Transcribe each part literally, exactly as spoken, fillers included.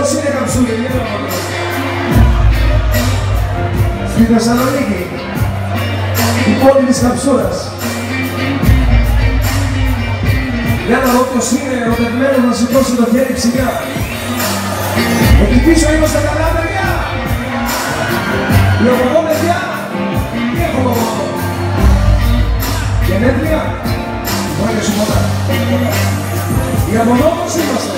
Ποιος είναι καψούλη, για να πω. Στη Θεσσαλονίκη, η πόλη της καψούρας. Για να δω ποιος είναι ερωτευμένος να σηκώσει το χέρι ψηλά. Εκεί πίσω είμαστε καλά, παιδιά. Λέω εγώ, παιδιά. Τι έχω εγώ. Γενέθλια. Μόλι σου πολλά. Για από εδώ πώς είμαστε.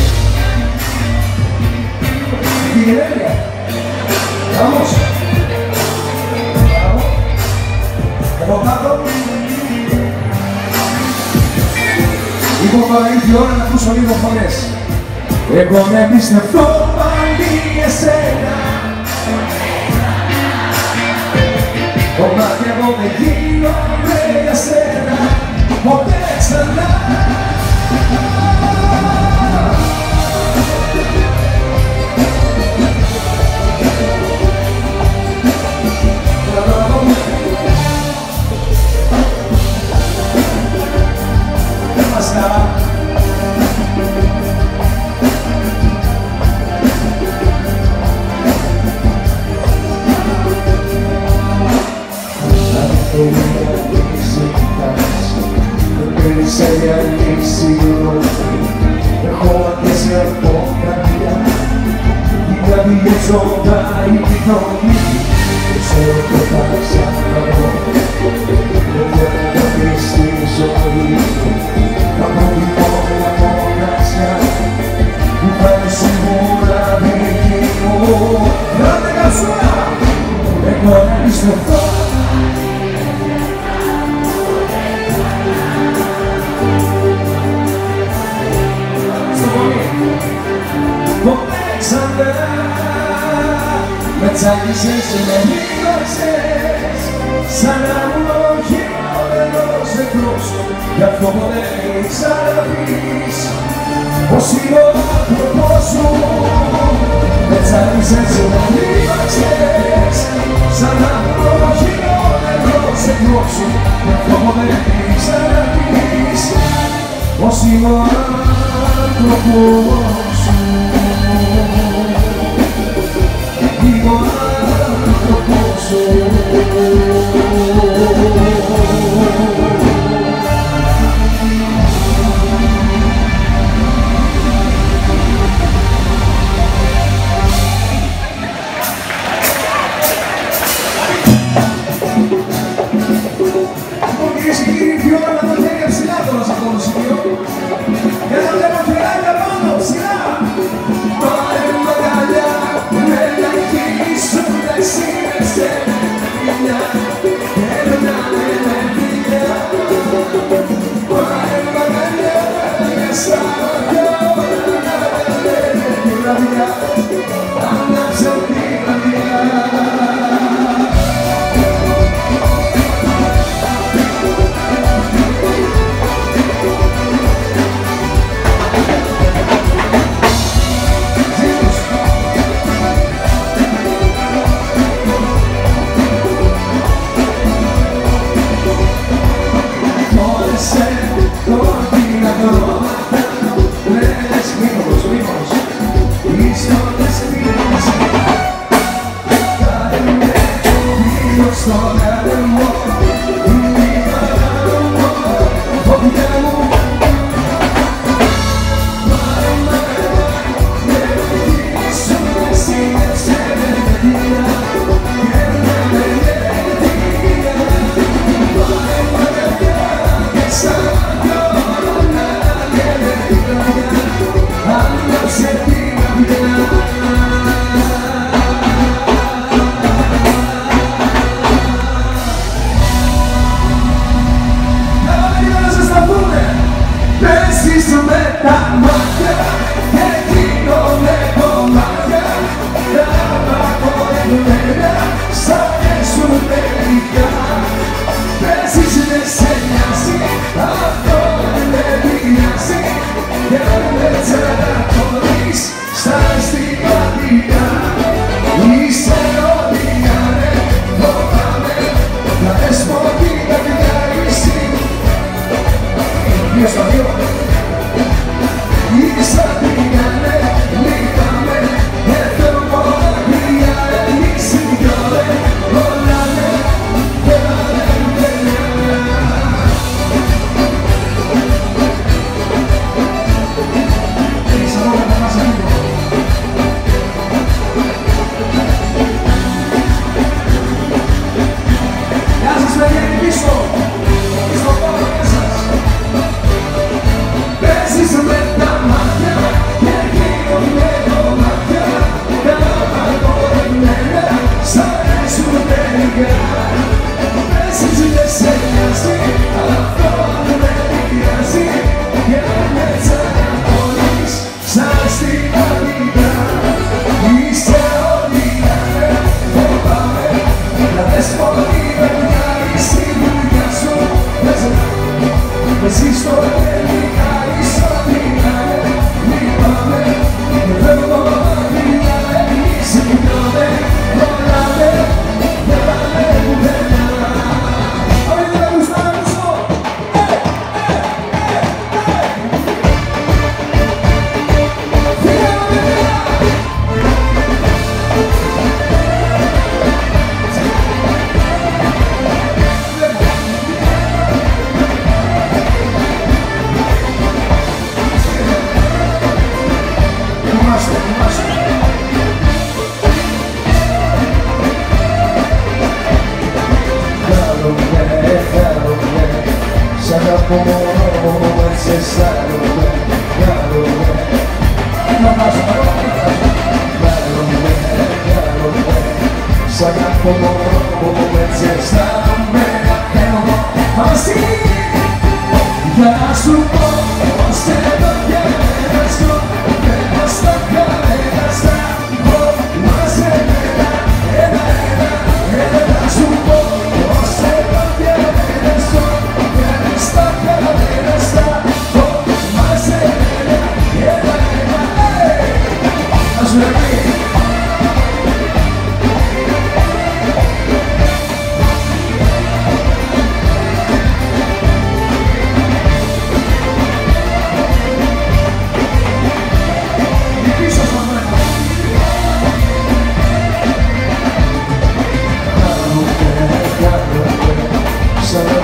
Τι γενέθλια. Βamos. Μπράβο. Από κάτω. Λοιπόν, τώρα ήρθε η ώρα να ακούσω λίγο φωνές. Εγώ με εμπιστευτώ πάλι εσένα. Κομμάτι εγώ δεν γίνομαι για σένα. Ποτέ ξανά. Έχω αντίσει από καρδιά. Η καρδιά ζωντάει τη φωνή. Ξέρω πως θα ξαναδώ. Δεν θέλω να πεις στη ζωή. Από την πόλη μοναξιά που θα είναι σίγουρα δική μου. Γράτε καψούρα. Εγώ να εμπιστευτώ. Ποτέ ξανά με τσάκισες και με μίλωσες σαν να μου ο χειρότερος εχθρός. Γι' αυτό ποτέ μην ξαναπείς πως είμαι ο άνθρωπος σου. Με τσάκισες και με μίλωσες σαν να μου ο χειρότερος εχθρός σου. Γι' αυτό ποτέ μην ξαναπείς πως είμαι ο άνθρωπος σου. Είμαι ο άνθρωπος σου. Κυρίες και κύριοι, ήρθε η ώρα να το χέρια ψηλά τώρα σε αυτό το σημείο. Και να βλέπω φυλάκια πάνω, ψηλά. Πάρε με αγκαλιά, με να κλείσω τα σύννεψε με φιλιά. Θέλω να με φιλιά. Πάρε με αγκαλιά, για στα μάτια όλα να τα λέμε τη βραδιά. Άναψε τη βραδιά. Ίσα την καλέ, λίγαμε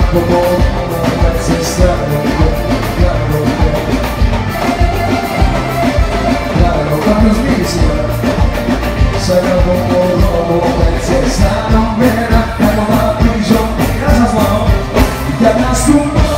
από μόνο έτσι αισθάνομαι, κάνομαι. Κάνω κάποιος μίλησε, σαν από μόνο έτσι αισθάνομαι, να κάνω να πίσω. Να σας πω, για να σου πω